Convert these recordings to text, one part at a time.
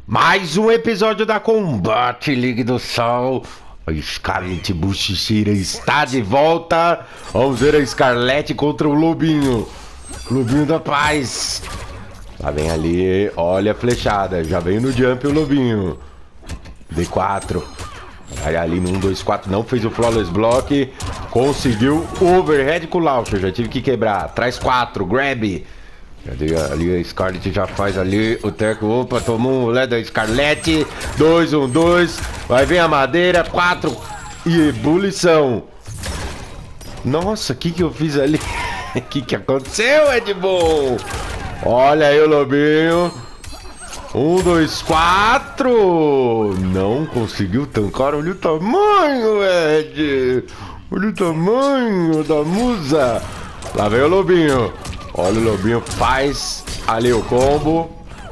Mais um episódio da Combate League do Sol. A Scarlet Bochecheira está de volta. Vamos ver a Scarlet contra o Lobinho. Lobinho da Paz. Lá vem ali, olha a flechada. Já vem no jump o Lobinho. D4. Vai ali no 1, 2, 4. Não fez o flawless block. Conseguiu o overhead com o launcher. Já tive que quebrar. Traz 4, grab. Ali a Scarlet já faz ali o teco. Opa, tomou um LED da Scarlet. 2, 1, 2. Vai vir a madeira. 4. E ebulição. Nossa, o que eu fiz ali? O que aconteceu, Ed Bull? Olha aí o Lobinho. 1, 2, 4. Não conseguiu tancar. Olha o tamanho, Ed. Olha o tamanho da musa. Lá vem o Lobinho. Olha o Lobinho, faz ali o combo.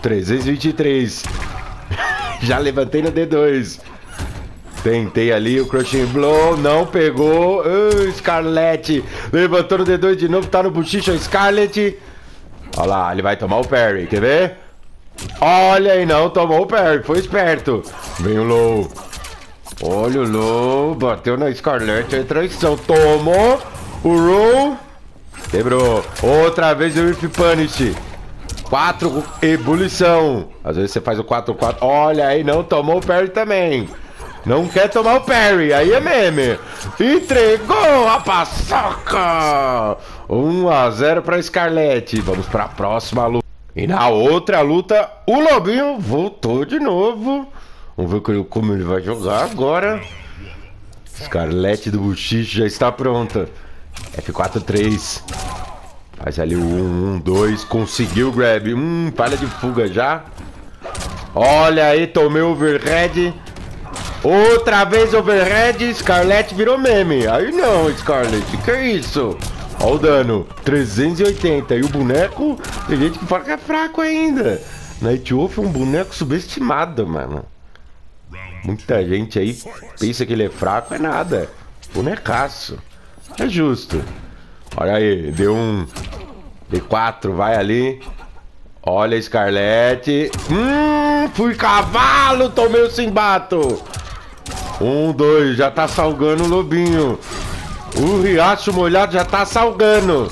323. Já levantei no D2. Tentei ali o Crushing Blow. Não pegou. Scarlet levantou no D2 de novo. Tá no buchicho a Scarlet. Olha lá, ele vai tomar o parry. Quer ver? Olha aí, não tomou o parry. Foi esperto. Vem o Low. Olha o Low. Bateu na Scarlet. A traição. Tomou o Roll. Quebrou. Outra vez o If Punish. 4, ebulição. Às vezes você faz o 4, 4. Olha aí, não tomou o parry também. Não quer tomar o parry. Aí é meme. Entregou a paçoca. 1-0 pra Scarlet. Vamos pra próxima luta. E na outra luta, o Lobinho voltou de novo. Vamos ver como ele vai jogar agora. Scarlet do Buchiche já está pronta. F4, 3. Faz ali o 1, 1, 2. Conseguiu o grab. Falha de fuga já. Olha aí, tomei o overhead. Outra vez overhead. Scarlet virou meme. Aí não, Scarlet. Que isso? Olha o dano. 380. E o boneco, tem gente que fala que é fraco ainda. Nightwolf é um boneco subestimado, mano. Muita gente aí pensa que ele é fraco. É nada. Bonecaço. É justo. Olha aí, D1, D4, vai ali. Olha a Scarlet. Fui cavalo, tomei o Simbato. 1, 2, já tá salgando o Lobinho. O riacho molhado já tá salgando.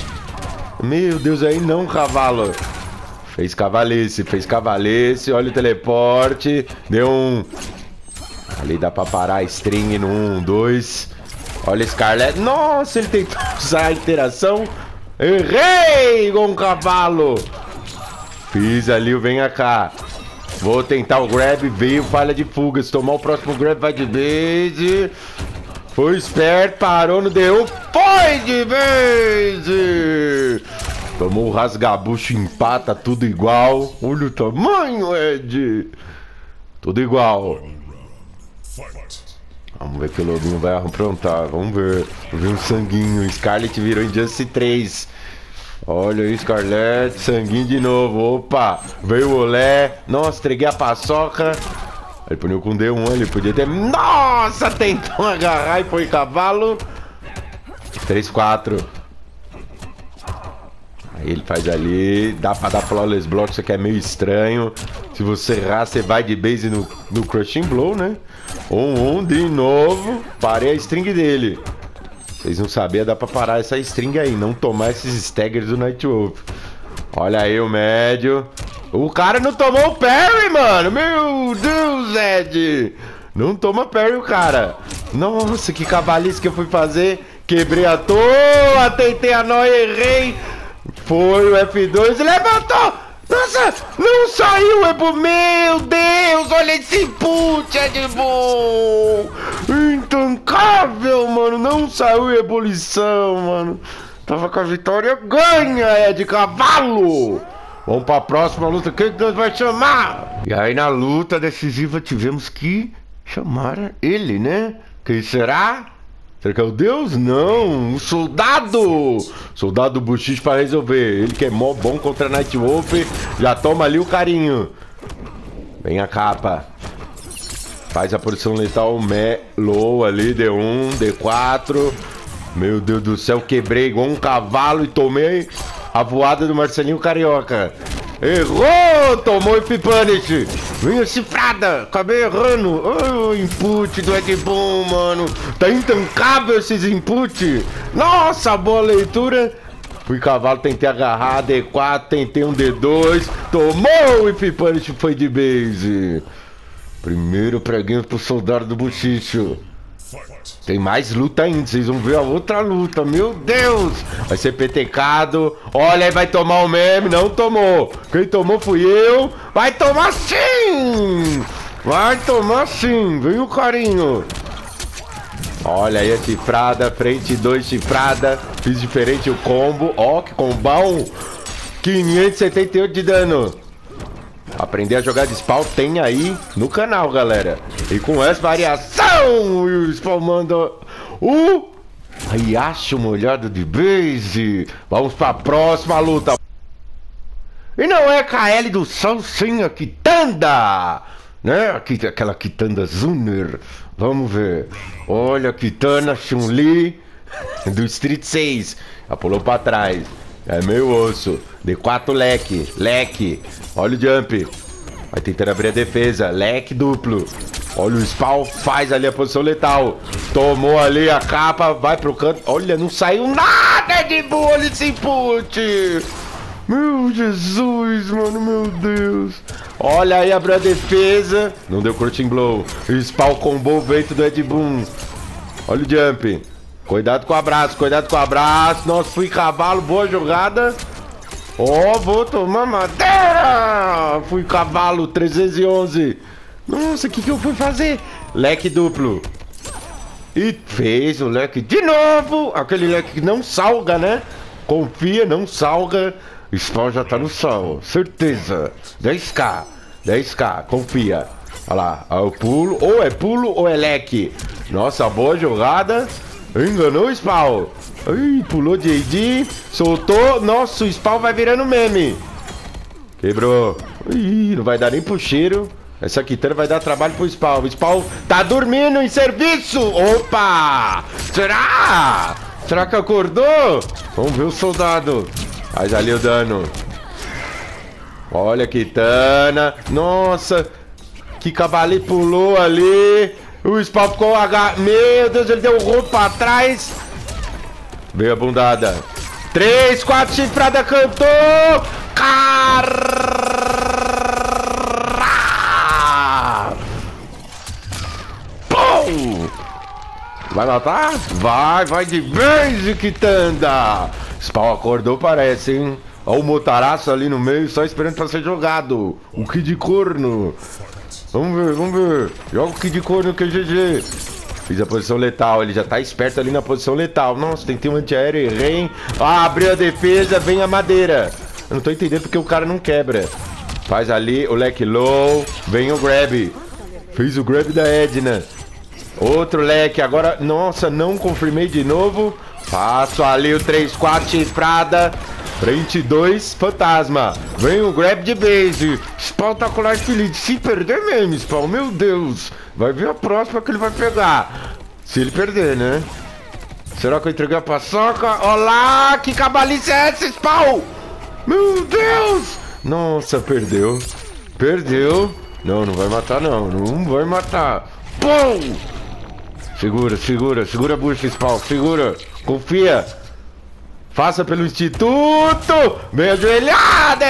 Meu Deus, aí não, cavalo. Fez cavalice, olha o teleporte. D1. Ali dá pra parar a string no 1, 2. Olha a Scarlet. Nossa, ele tentou usar a interação. Errei com o cavalo. Fiz ali o venha cá. Vou tentar o grab. Veio falha de fuga. Se tomar o próximo grab, vai de base. Foi esperto. Parou no D1. Foi de base. Tomou o rasgabucho. Empata tudo igual. Olha o tamanho, Ed. Tudo igual. Vamos ver que o Lobinho vai aprontar. Vamos ver. Vou ver um sanguinho. Scarlet virou em Injustice 3. Olha aí, Scarlet. Sanguinho de novo. Opa. Veio o Olé. Nossa, entreguei a paçoca. Ele puniu com D1. Ele podia ter... Nossa, tentou agarrar e foi cavalo. 3, 4. Aí ele faz ali. Dá pra dar flawless block. Isso aqui é meio estranho. Se você errar, você vai de base no Crushing Blow, né? 1, 1 de novo. Parei a string dele. Vocês não sabiam, dá pra parar essa string aí. Não tomar esses staggers do Nightwolf. Olha aí o médio. O cara não tomou o parry, mano. Meu Deus, Ed. Não toma parry o cara. Nossa, que cavalice que eu fui fazer. Quebrei à toa. Tentei a nóia, errei. Foi o F2 e levantou. Nossa, não saiu, Ebu. Meu Deus, olha esse input, Ed Bull. Intancável, mano. Não saiu ebulição, mano. Tava com a vitória. Ganha, Ed Cavalo. Vamos pra próxima luta. Quem que nós vai chamar? E aí na luta decisiva tivemos que chamar ele, né? Quem será? Será que é o Deus? Não, o soldado! Soldado Buchiche para resolver. Ele que é mó bom contra Nightwolf. Já toma ali o carinho. Vem a capa. Faz a posição letal low ali. D1, D4. Meu Deus do céu, quebrei igual um cavalo e tomei a voada do Marcelinho Carioca. Errou! Tomou F Punish! Vinha cifrada! Acabei errando! Oh, input do Ed Boon, mano! Tá intancável esses input! Nossa, boa leitura! Fui cavalo, tentei agarrar, D4, tentei um D2, tomou o F Punish, foi de base! Primeiro preguinho pro soldado do Buchicho. Tem mais luta ainda, vocês vão ver a outra luta, meu Deus! Vai ser petecado, olha aí, vai tomar o meme, não tomou! Quem tomou fui eu, vai tomar sim! Vai tomar sim, vem o carinho! Olha aí a chifrada, frente 2 chifrada, fiz diferente o combo, ó que combão! 578 de dano! Aprender a jogar de spawn tem aí no canal, galera. E com essa variação, o spawn manda o riacho molhado de base. Vamos pra próxima luta. E não é KL do Sol, sim, a Kitanda, né? Aquela Kitanda Zuner. Vamos ver. Olha a Kitana Chun-Li do Street 6. Já pulou pra trás. É meio osso. D4 leque. Olha o jump. Vai tentando abrir a defesa. Leque duplo. Olha o spawn. Faz ali a posição letal. Tomou ali a capa. Vai pro canto. Olha, não saiu nada de boa nesse input. Meu Jesus, mano. Meu Deus. Olha aí, abriu a defesa. Não deu crouching blow. O spawn combou o vento do Ed Boon. Olha o jump. Cuidado com o abraço, Nossa, fui cavalo, boa jogada. Ó, vou tomar madeira. Fui cavalo, 311. Nossa, o que eu fui fazer? Leque duplo. E fez o leque de novo. Aquele leque que não salga, né? Confia, não salga. O spawn já tá no sol, certeza. 10k, confia. Olha lá, eu pulo, ou é leque. Nossa, boa jogada. Enganou o spawn. Ih, pulou de AD, soltou. Nossa, o spawn vai virando meme. Quebrou. Ih, não vai dar nem pro cheiro. Essa Kitana vai dar trabalho pro spawn. O spawn tá dormindo em serviço. Opa! Será? Será que acordou? Vamos ver o soldado. Faz ali o dano. Olha a Kitana. Nossa, que cavalo pulou ali. O spawn ficou Meu Deus, ele deu um rolo pra trás. Veio a bundada. 3, 4, chifrada, cantou. Pum! Vai matar? Vai de base, Kitanda. Spawn acordou, parece, hein? Olha o motaraço ali no meio, só esperando pra ser jogado. O Kid Corno. Vamos ver. Joga o Kid Corno que é GG. Fiz a posição letal, ele já tá esperto ali na posição letal. Nossa, tentei um antiaéreo, errei. Ah, abriu a defesa, vem a madeira. Eu não tô entendendo porque o cara não quebra. Faz ali o leque low, vem o grab. Fiz o grab da Edna. Outro leque, agora, nossa, não confirmei de novo. Faço ali o 3-4 chifrada. Frente 2, fantasma. Vem o grab de base. Spawn tá com life lead. Se perder mesmo, Spawn, meu Deus. Vai ver a próxima que ele vai pegar. Se ele perder, né? Será que eu entreguei a paçoca? Olá, que cabalice é essa, Spawn? Meu Deus. Nossa, perdeu. Não vai matar não. Não vai matar. Pum! Segura a bucha, Spawn. Segura. Confia. Faça pelo Instituto! Bem ajoelhada!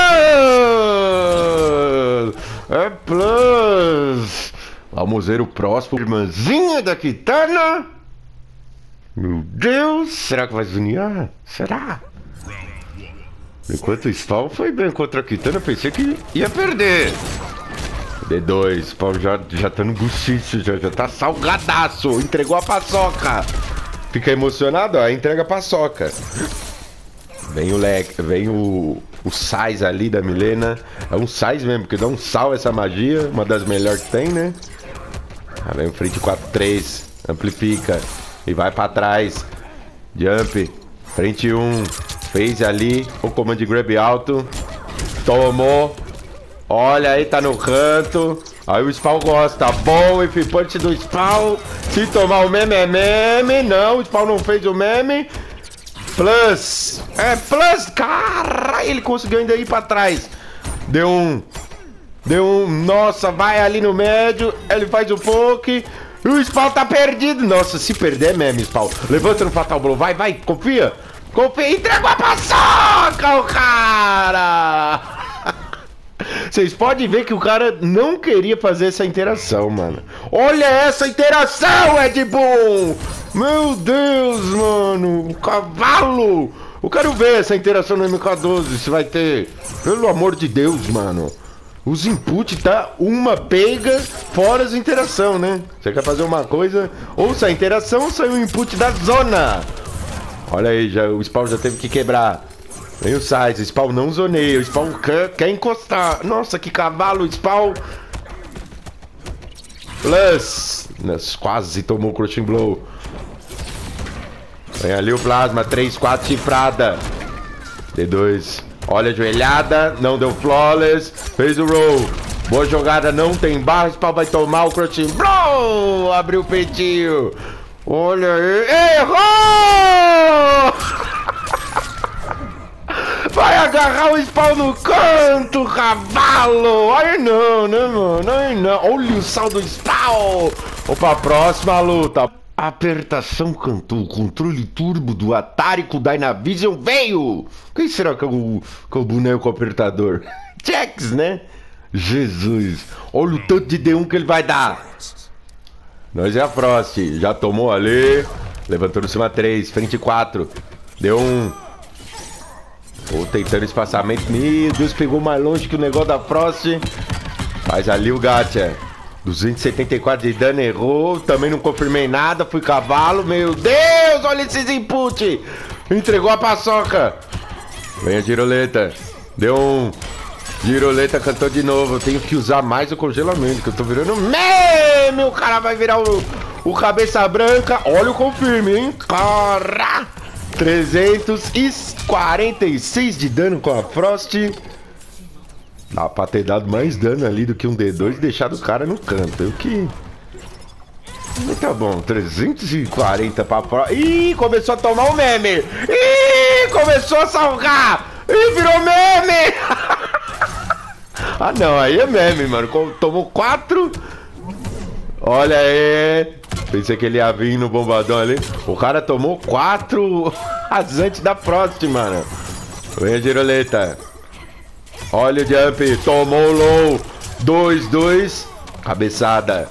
É plus! Vamos ver o próximo. Irmãzinha da Kitana! Meu Deus! Será que vai zonear? Será? Enquanto o Spawn foi bem contra a Kitana, pensei que ia perder. D2, Spawn já tá no buchicho, já tá salgadaço! Entregou a paçoca! Fica emocionado, ó, entrega a paçoca. Vem o leque, vem o sais ali da Milena. É um sais mesmo, porque dá um sal essa magia. Uma das melhores que tem, né? Vem o frente 4-3. Amplifica. E vai pra trás. Jump. Frente 1. Fez ali o comando de grab alto. Tomou. Olha aí, tá no canto. Aí o Spawn gosta. Bom, F punch do Spawn. Se tomar o meme é meme. Não, o Spawn não fez o meme. Plus. É, plus. Caralho, ele conseguiu ainda ir pra trás. Deu um. Nossa, vai ali no médio. Ele faz o poke. E o Spawn tá perdido. Nossa, se perder é meme, Spawn. Levanta no Fatal Blow. Vai. Confia. Entregou a paçoca, o cara. Vocês podem ver que o cara não queria fazer essa interação, mano. Olha essa interação, Ed Boon. Meu Deus, mano. O cavalo. Eu quero ver essa interação no MK12, se vai ter. Pelo amor de Deus, mano. Os inputs tá uma pega fora as interação, né? Você quer fazer uma coisa, ou sai a interação ou sai o input da zona. Olha aí, o Spawn já teve que quebrar. Vem o Sais, o Spawn não zoneia, o Spawn quer encostar. Nossa, que cavalo, o Spawn. Plus. Nossa, quase tomou o Crushing Blow. Vem ali o Plasma, 3-4 chifrada. D2. Olha a joelhada, não deu flawless. Fez o roll. Boa jogada, não tem barra. O Spawn vai tomar o Crushing Blow. Abriu o peitinho. Olha aí. Errou! Vai agarrar o Spawn no canto, cavalo! Aí não, né, mano? Aí não. Olha o saldo do Spawn! Opa, próxima luta. Apertação cantou. O controle turbo do Atari com o Dynavision veio! Quem será que é o boneco apertador? Jax, né? Jesus! Olha o tanto de D1 que ele vai dar! Nós é a Frost. Já tomou ali. Levantou no cima 3, frente 4. Deu um. Ou tentando espaçamento. Meu Deus, pegou mais longe que o negócio da Frost. Faz ali o gacha. 274 de dano, errou. Também não confirmei nada, fui cavalo. Meu Deus, olha esses input. Entregou a paçoca. Vem a giroleta. Deu um. Giroleta cantou de novo. Eu tenho que usar mais o congelamento, que eu tô virando meme. O cara vai virar o cabeça branca. Olha o confirme, hein? Cara. 346 de dano com a Frost. Dá pra ter dado mais dano ali do que um D2 e deixado o cara no canto. Eu que... Tá bom, 340 pra Frost. Ih, começou a tomar o meme. Ih, começou a salgar. Ih, virou meme. Ah não, aí é meme, mano. Tomou 4. Olha aí. Pensei que ele ia vir no bombadão ali. O cara tomou 4 rasantes da Frost, mano. Vem a giroleta. Olha o jump. Tomou o low. 2-2. Cabeçada.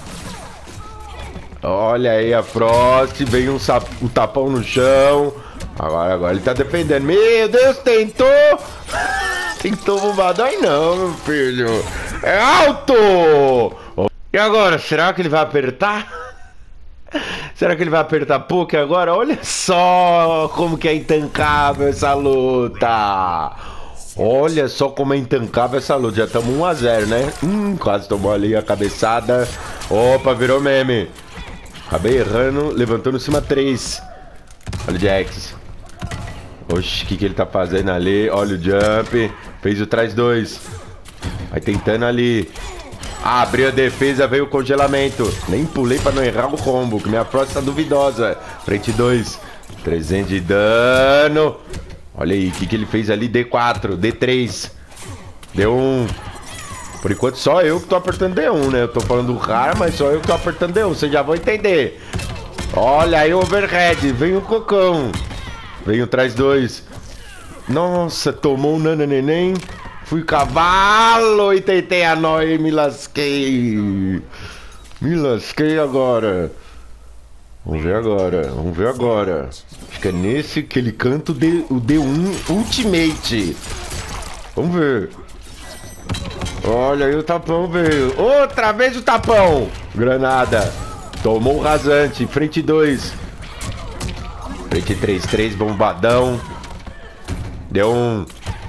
Olha aí a Frost. Veio um tapão no chão. Agora ele tá defendendo. Meu Deus, tentou. Tentou o bombadão. Ai não, meu filho. É alto. E agora, será que ele vai apertar? Será que ele vai apertar pouco agora? Olha só como que é intancável essa luta. Olha só como é intancável essa luta. Já estamos 1-0, né? Quase tomou ali a cabeçada. Opa, virou meme. Acabei errando, levantou no cima 3. Olha o Jax. Oxi, o que ele tá fazendo ali? Olha o jump. Fez o trás 2. Vai tentando ali. Abriu a defesa, veio o congelamento. Nem pulei pra não errar o combo, que minha Frost tá duvidosa. Frente 2. 300 de dano. Olha aí, o que ele fez ali? D4, D3. Deu um. Por enquanto só eu que tô apertando D1, né? Eu tô falando do cara, mas só eu que tô apertando D1. Vocês já vão entender. Olha aí o overhead. Vem o cocão. Vem o trás 2. Nossa, tomou um nananeném. Fui cavalo e tentei a nó e me lasquei. Me lasquei agora. Vamos ver agora. Vamos ver agora. Acho que é nesse que ele canta o D1 Ultimate. Vamos ver. Olha aí o tapão veio. Outra vez o tapão. Granada. Tomou o rasante. Frente 2. Frente 3-3, bombadão. Deu um.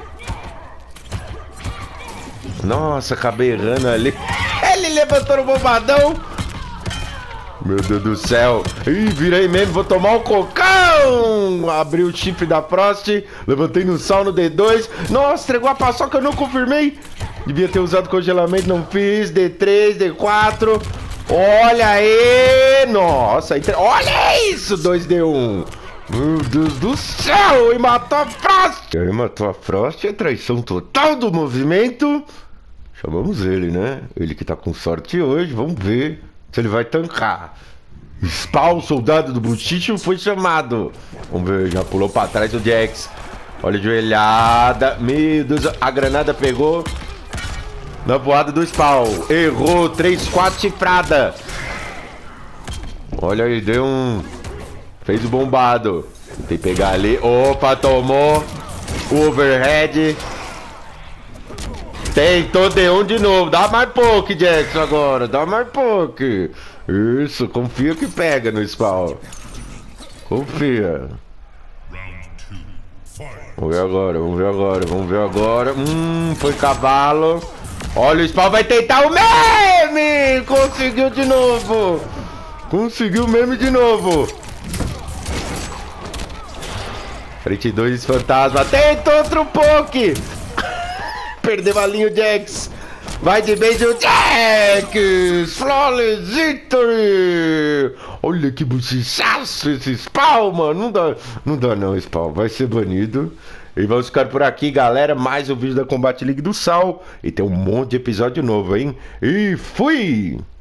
Nossa, acabei errando ali. Ele levantou no bombadão. Meu Deus do céu. Ih, virei mesmo, vou tomar o cocão. Abri o chifre da Frost. Levantei no sal no D2. Nossa, entregou a paçoca, eu não confirmei. Devia ter usado congelamento, não fiz. D3, D4. Olha aí. Nossa, olha isso, 2D1. Meu Deus do céu! E matou a Frost! E aí matou a Frost, é traição total do movimento. Chamamos ele, né? Ele que tá com sorte hoje. Vamos ver se ele vai tancar. Spawn, soldado do Buchicho, foi chamado. Vamos ver, já pulou pra trás o Jax. Olha a joelhada. Meu Deus, a granada pegou na voada do Spawn. Errou, 3-4 chifrada. Olha aí, deu um... Fez o bombado. Tem que pegar ali. Opa, tomou o overhead. Tentou D1 de novo. Dá mais pouco, Jax, agora. Dá mais pouco. Isso, confia que pega no Spawn. Confia. Vamos ver agora, vamos ver agora, vamos ver agora. Foi cavalo. Olha, o Spawn vai tentar o meme! Conseguiu de novo! Conseguiu o meme de novo! Frente 2, fantasma. Tenta outro poke! Perdeu a linha o Jax. Vai de beijo o Jax! Flawless Victory! Olha que buchichaço esse Spawn, mano. Não dá não, Spawn. Vai ser banido. E vamos ficar por aqui, galera. Mais um vídeo da Combat League do Sal. E tem um monte de episódio novo, hein? E fui!